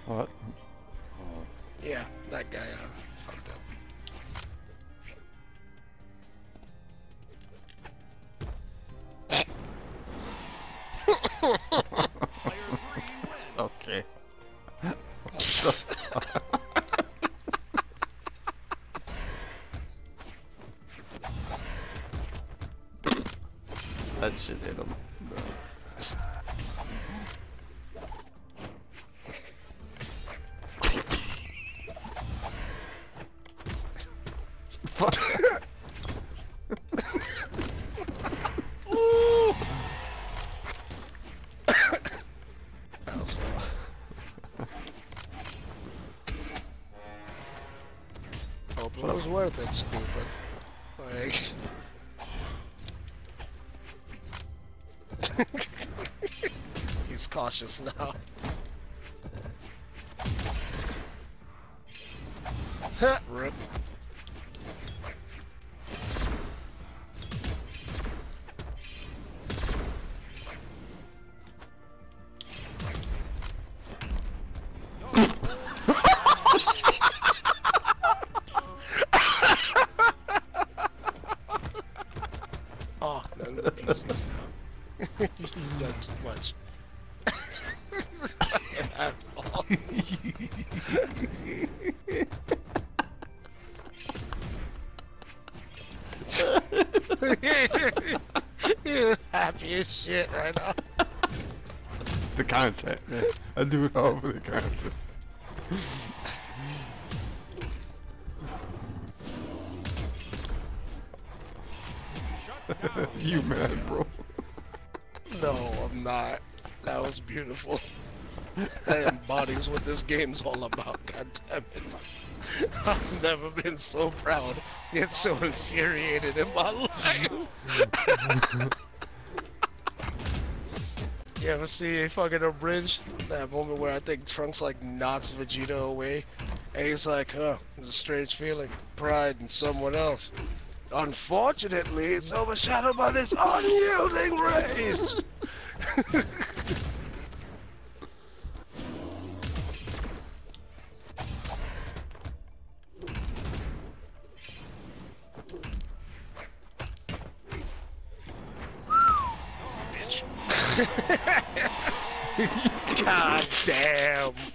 What? Yeah, that guy fucked up. Okay. That shit hit him. Fuck. That was fun. Hope it was worth it, stupid. Like... He's cautious now. Rip. Oh, none of the pieces. You've done too much. This fucking asshole. You're happy as shit right now. The content, man. I do it all for the content. You mad, bro? No, I'm not. That was beautiful. That embodies what this game's all about, god damn it. I've never been so proud, yet so infuriated in my life. You ever see a fucking abridged? That moment where I think Trunks like knocks Vegeta away, and he's like, oh, it's a strange feeling. Pride in someone else. Unfortunately, it's overshadowed by this unyielding rage! Bitch. God damn.